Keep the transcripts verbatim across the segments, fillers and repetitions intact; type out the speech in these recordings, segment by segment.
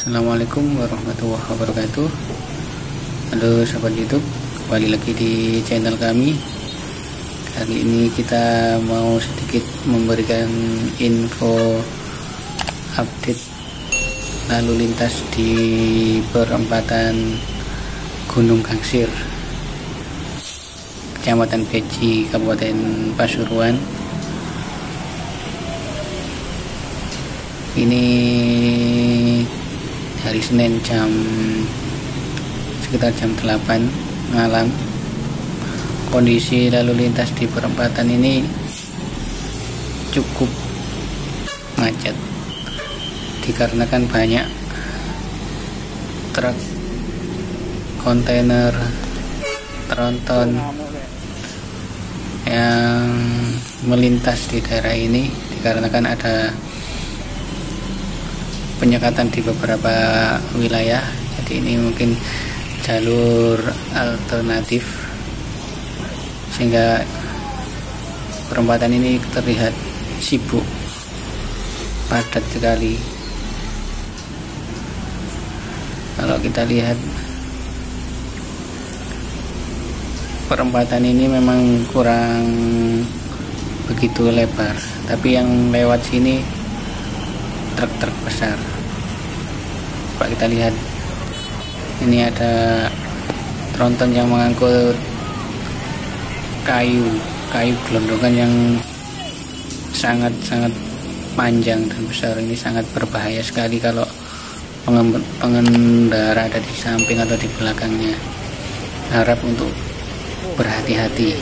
Assalamualaikum warahmatullahi wabarakatuh. Halo sahabat YouTube, kembali lagi di channel kami. Kali ini kita mau sedikit memberikan info update lalu lintas di perempatan Gunung Gangsir, Kecamatan Beji, Kabupaten Pasuruan. Ini hari Senin jam sekitar jam delapan malam. Kondisi lalu lintas di perempatan ini cukup macet dikarenakan banyak truk kontainer tronton yang melintas di daerah ini, dikarenakan ada penyekatan di beberapa wilayah. Jadi ini mungkin jalur alternatif sehingga perempatan ini terlihat sibuk, padat sekali. Kalau kita lihat perempatan ini memang kurang begitu lebar, tapi yang lewat sini truk-truk besar. Coba kita lihat, ini ada tronton yang mengangkut kayu kayu gelondongan yang sangat-sangat panjang dan besar. Ini sangat berbahaya sekali kalau pengendara ada di samping atau di belakangnya. Harap untuk berhati-hati,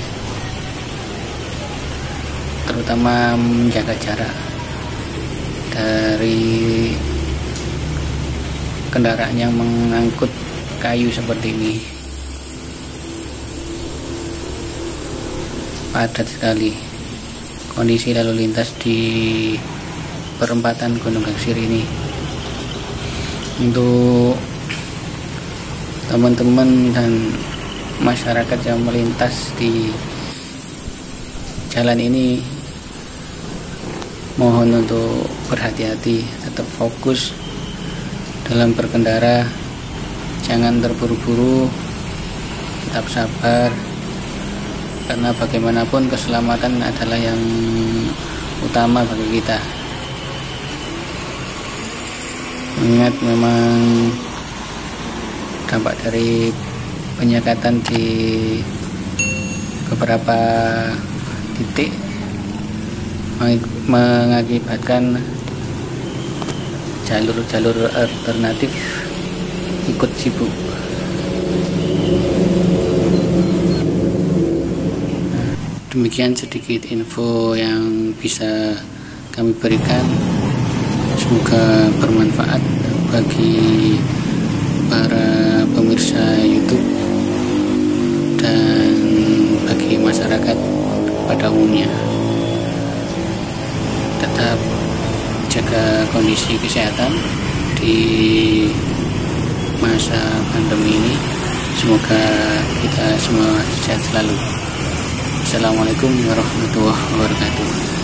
terutama menjaga jarak dari kendaraan yang mengangkut kayu seperti ini. Padat sekali kondisi lalu lintas di perempatan Gunung Gangsir ini. Untuk teman-teman dan masyarakat yang melintas di jalan ini, mohon untuk berhati-hati, tetap fokus dalam berkendara, jangan terburu-buru, tetap sabar, karena bagaimanapun keselamatan adalah yang utama bagi kita. Mengingat memang dampak dari penyekatan di beberapa titik mengakibatkan jalur-jalur alternatif ikut sibuk. Demikian sedikit info yang bisa kami berikan. Semoga bermanfaat bagi para pemirsa YouTube dan bagi masyarakat pada umumnya. Tetap jaga kondisi kesehatan di masa pandemi ini. Semoga kita semua sehat selalu. Assalamualaikum warahmatullahi wabarakatuh.